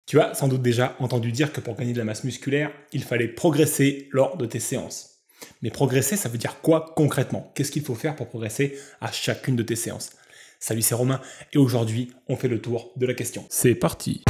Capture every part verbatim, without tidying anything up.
Tu as sans doute déjà entendu dire que pour gagner de la masse musculaire, il fallait progresser lors de tes séances. Mais progresser, ça veut dire quoi concrètement? Qu'est-ce qu'il faut faire pour progresser à chacune de tes séances? Salut, c'est Romain, et aujourd'hui, on fait le tour de la question. C'est parti!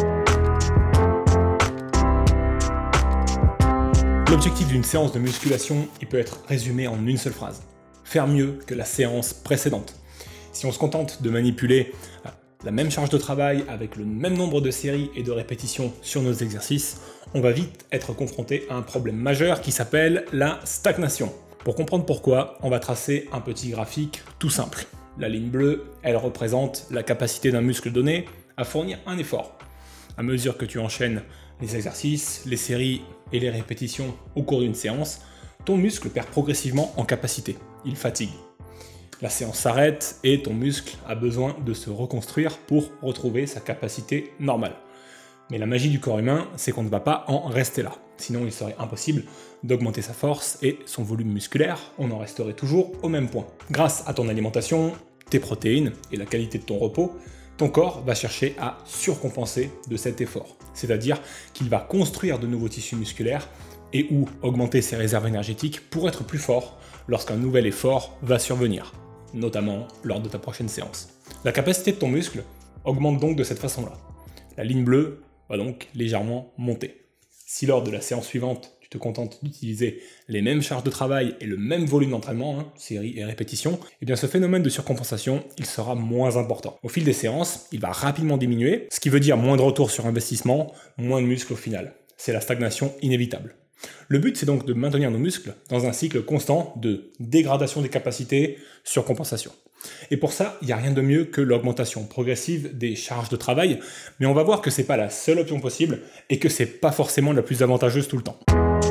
L'objectif d'une séance de musculation, il peut être résumé en une seule phrase. Faire mieux que la séance précédente. Si on se contente de manipuler la même charge de travail avec le même nombre de séries et de répétitions sur nos exercices, on va vite être confronté à un problème majeur qui s'appelle la stagnation. Pour comprendre pourquoi, on va tracer un petit graphique tout simple. La ligne bleue, elle représente la capacité d'un muscle donné à fournir un effort. À mesure que tu enchaînes les exercices, les séries et les répétitions au cours d'une séance, ton muscle perd progressivement en capacité. Il fatigue. La séance s'arrête et ton muscle a besoin de se reconstruire pour retrouver sa capacité normale. Mais la magie du corps humain, c'est qu'on ne va pas en rester là. Sinon, il serait impossible d'augmenter sa force et son volume musculaire, on en resterait toujours au même point. Grâce à ton alimentation, tes protéines et la qualité de ton repos, ton corps va chercher à surcompenser de cet effort. C'est-à-dire qu'il va construire de nouveaux tissus musculaires et ou augmenter ses réserves énergétiques pour être plus fort lorsqu'un nouvel effort va survenir, notamment lors de ta prochaine séance. La capacité de ton muscle augmente donc de cette façon-là. La ligne bleue va donc légèrement monter. Si lors de la séance suivante, tu te contentes d'utiliser les mêmes charges de travail et le même volume d'entraînement, hein, séries et répétitions, eh bien ce phénomène de surcompensation, il sera moins important. Au fil des séances, il va rapidement diminuer, ce qui veut dire moins de retour sur investissement, moins de muscles au final. C'est la stagnation inévitable. Le but, c'est donc de maintenir nos muscles dans un cycle constant de dégradation des capacités, surcompensation. Et pour ça, il n'y a rien de mieux que l'augmentation progressive des charges de travail, mais on va voir que c'est pas la seule option possible et que c'est pas forcément la plus avantageuse tout le temps.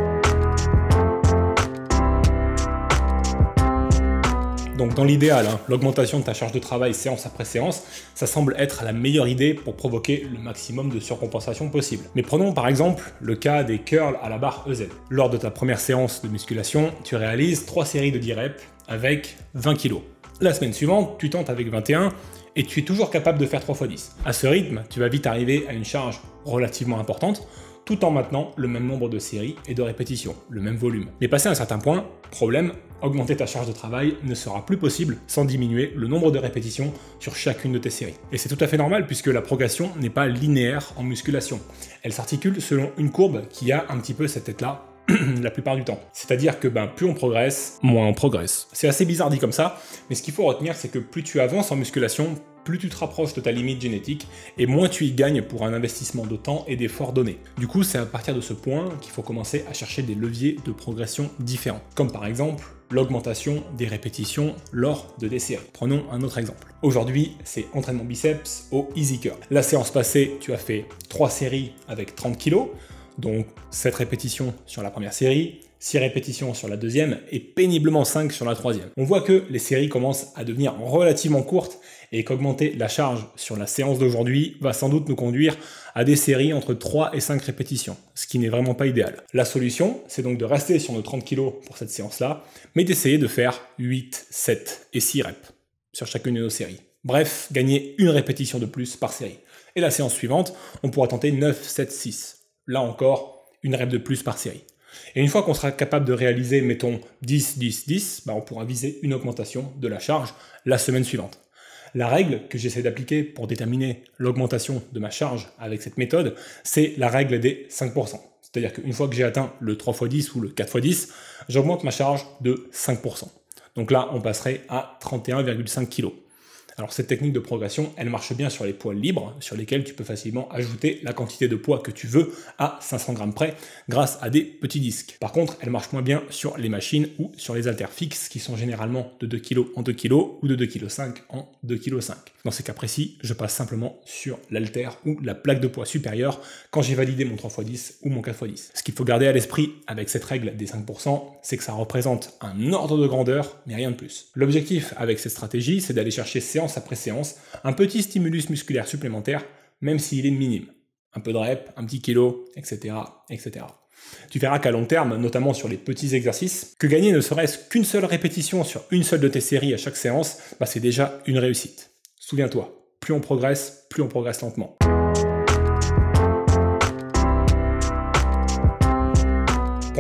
Donc dans l'idéal, hein, l'augmentation de ta charge de travail séance après séance, ça semble être la meilleure idée pour provoquer le maximum de surcompensation possible. Mais prenons par exemple le cas des curls à la barre E Z. Lors de ta première séance de musculation, tu réalises trois séries de dix reps avec vingt kilos. La semaine suivante, tu tentes avec vingt et un et tu es toujours capable de faire trois fois dix. À ce rythme, tu vas vite arriver à une charge relativement importante, tout en maintenant le même nombre de séries et de répétitions, le même volume. Mais passé un certain point, problème, augmenter ta charge de travail ne sera plus possible sans diminuer le nombre de répétitions sur chacune de tes séries. Et c'est tout à fait normal puisque la progression n'est pas linéaire en musculation. Elle s'articule selon une courbe qui a un petit peu cette tête-là la plupart du temps. C'est-à-dire que ben, plus on progresse, moins on progresse. C'est assez bizarre dit comme ça, mais ce qu'il faut retenir, c'est que plus tu avances en musculation, plus tu te rapproches de ta limite génétique et moins tu y gagnes pour un investissement de temps et d'efforts donnés. Du coup, c'est à partir de ce point qu'il faut commencer à chercher des leviers de progression différents, comme par exemple l'augmentation des répétitions lors de des séries. Prenons un autre exemple. Aujourd'hui, c'est entraînement biceps au Easy Curl. La séance passée, tu as fait trois séries avec trente kilos, donc sept répétitions sur la première série, six répétitions sur la deuxième et péniblement cinq sur la troisième. On voit que les séries commencent à devenir relativement courtes et qu'augmenter la charge sur la séance d'aujourd'hui va sans doute nous conduire à des séries entre trois et cinq répétitions, ce qui n'est vraiment pas idéal. La solution, c'est donc de rester sur nos trente kilos pour cette séance-là, mais d'essayer de faire huit, sept et six reps sur chacune de nos séries. Bref, gagner une répétition de plus par série. Et la séance suivante, on pourra tenter neuf, sept, six. Là encore, une rep de plus par série. Et une fois qu'on sera capable de réaliser, mettons, dix, dix, dix, bah on pourra viser une augmentation de la charge la semaine suivante. La règle que j'essaie d'appliquer pour déterminer l'augmentation de ma charge avec cette méthode, c'est la règle des cinq pour cent. C'est-à-dire qu'une fois que j'ai atteint le trois fois dix ou le quatre fois dix, j'augmente ma charge de cinq pour cent. Donc là, on passerait à trente et un virgule cinq kilos. Alors cette technique de progression, elle marche bien sur les poids libres, sur lesquels tu peux facilement ajouter la quantité de poids que tu veux à cinq cents grammes près grâce à des petits disques. Par contre, elle marche moins bien sur les machines ou sur les haltères fixes qui sont généralement de deux kilos en deux kilos ou de deux virgule cinq kilos en deux virgule cinq kilos. Dans ces cas précis, je passe simplement sur l'haltère ou la plaque de poids supérieure quand j'ai validé mon trois fois dix ou mon quatre fois dix. Ce qu'il faut garder à l'esprit avec cette règle des cinq pour cent, c'est que ça représente un ordre de grandeur, mais rien de plus. L'objectif avec cette stratégie, c'est d'aller chercher séance après séance un petit stimulus musculaire supplémentaire, même s'il est minime. Un peu de rep, un petit kilo, et cetera, et cetera. Tu verras qu'à long terme, notamment sur les petits exercices, que gagner ne serait-ce qu'une seule répétition sur une seule de tes séries à chaque séance, bah c'est déjà une réussite. Souviens-toi, plus on progresse, plus on progresse lentement.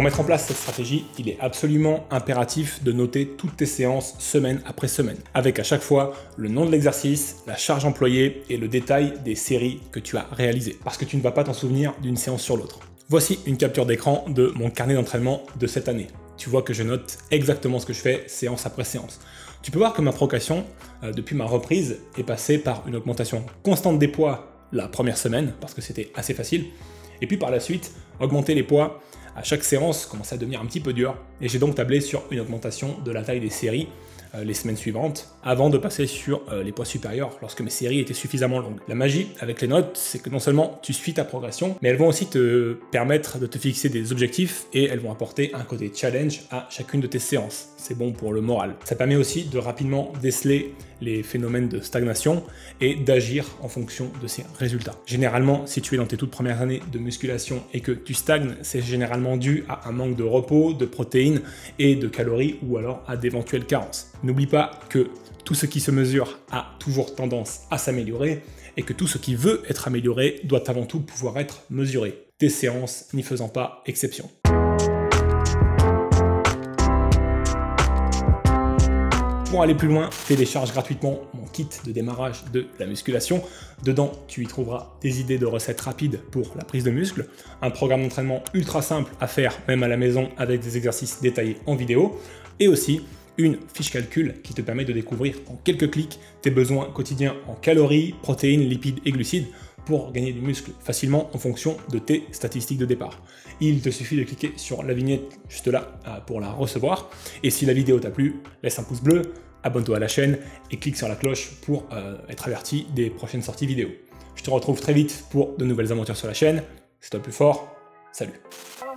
Pour mettre en place cette stratégie, il est absolument impératif de noter toutes tes séances semaine après semaine, avec à chaque fois le nom de l'exercice, la charge employée et le détail des séries que tu as réalisées, parce que tu ne vas pas t'en souvenir d'une séance sur l'autre. Voici une capture d'écran de mon carnet d'entraînement de cette année. Tu vois que je note exactement ce que je fais séance après séance. Tu peux voir que ma progression, euh, depuis ma reprise, est passée par une augmentation constante des poids la première semaine, parce que c'était assez facile, et puis par la suite, augmenter les poids à chaque séance commençait à devenir un petit peu dur, et j'ai donc tablé sur une augmentation de la taille des séries euh, les semaines suivantes, avant de passer sur euh, les poids supérieurs lorsque mes séries étaient suffisamment longues. La magie avec les notes, c'est que non seulement tu suis ta progression, mais elles vont aussi te permettre de te fixer des objectifs, et elles vont apporter un côté challenge à chacune de tes séances. C'est bon pour le moral. Ça permet aussi de rapidement déceler les phénomènes de stagnation et d'agir en fonction de ces résultats. Généralement, si tu es dans tes toutes premières années de musculation et que tu stagnes, c'est généralement dû à un manque de repos, de protéines et de calories, ou alors à d'éventuelles carences. N'oublie pas que tout ce qui se mesure a toujours tendance à s'améliorer et que tout ce qui veut être amélioré doit avant tout pouvoir être mesuré. Tes séances n'y faisant pas exception. Pour aller plus loin, télécharge gratuitement mon kit de démarrage de la musculation. Dedans, tu y trouveras des idées de recettes rapides pour la prise de muscle, un programme d'entraînement ultra simple à faire même à la maison avec des exercices détaillés en vidéo, et aussi une fiche calcul qui te permet de découvrir en quelques clics tes besoins quotidiens en calories, protéines, lipides et glucides pour gagner du muscle facilement en fonction de tes statistiques de départ. Il te suffit de cliquer sur la vignette juste là pour la recevoir. Et si la vidéo t'a plu, laisse un pouce bleu, abonne-toi à la chaîne et clique sur la cloche pour euh, être averti des prochaines sorties vidéo. Je te retrouve très vite pour de nouvelles aventures sur la chaîne. C'est toi le plus fort. Salut!